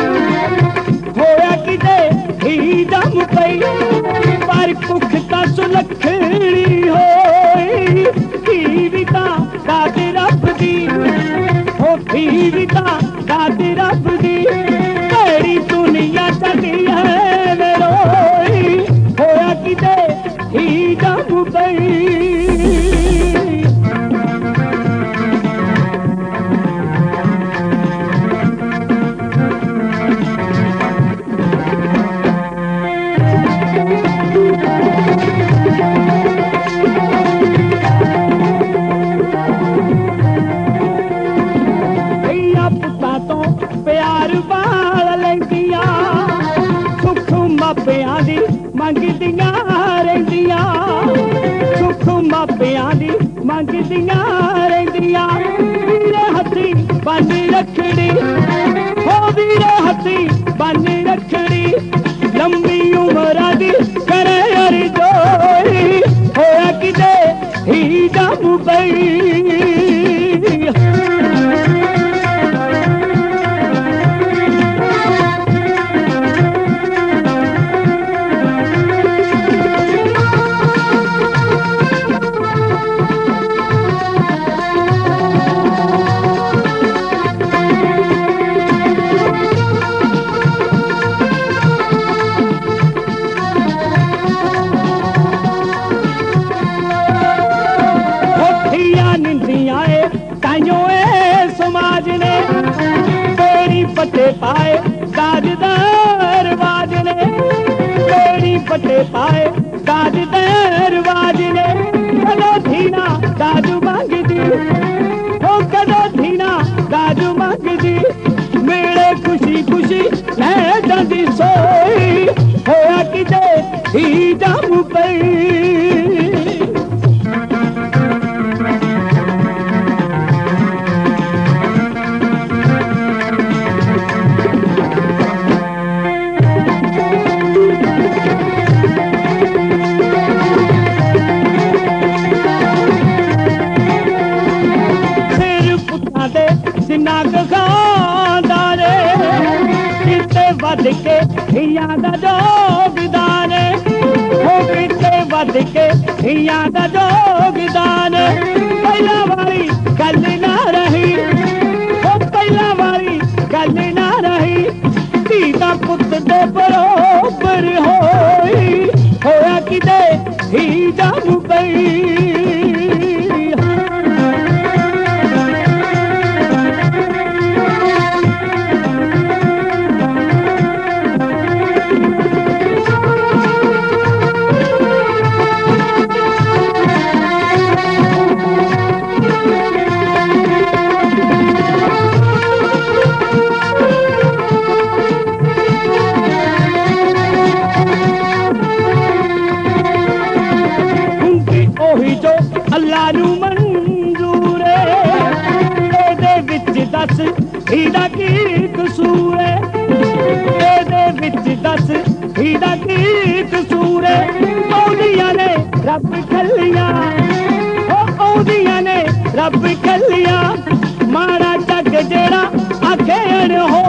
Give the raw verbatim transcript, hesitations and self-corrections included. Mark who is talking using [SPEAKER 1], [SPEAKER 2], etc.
[SPEAKER 1] होया किते ही दम पई पर कुख ता सुलखड़ी होई थी भी ता दाद रब दी हो थी भी ता दाद रब दी तेरी दुनिया चली है मेरोई होया किते ही दम पई प्यार वाल लेंदिया सुख मापिया दी मंगदिया रहिंदिया सुख मापिया दी मंगदिया रहिंदिया वीरे हथी बन रखड़ी हो वीरे हथी बन रखड़ी लंबी उम्र दी करे अर्जोई होया किते ही दम पई समाज ने तेरी पट्टे पाए ताजदार बाज ने तेरी पट्टे पाए ताजदार बाज ने कदों थीना दाजू मंगदी हो कदों थीना दाजू मंगदी मेरे खुशी खुशी मैं जांदी सोई होया किते ही दम पई नाग खांदारे किते वध के हिया दा जोगदान हो किते वध के हिया दा जोगदान पहला वाली गल ना रही हो पहला वाली गल ना रही धीदा पुत दे बरोबर होई होया किते ही दम पई अल्लाह नू मंजूर है दे विच दस हीदा की कसूर है दे विच दस हीदा की कसूर है औदियां ने रब खलिया ओ औदियां ने रब खलिया मारा जग जेड़ा आखे हो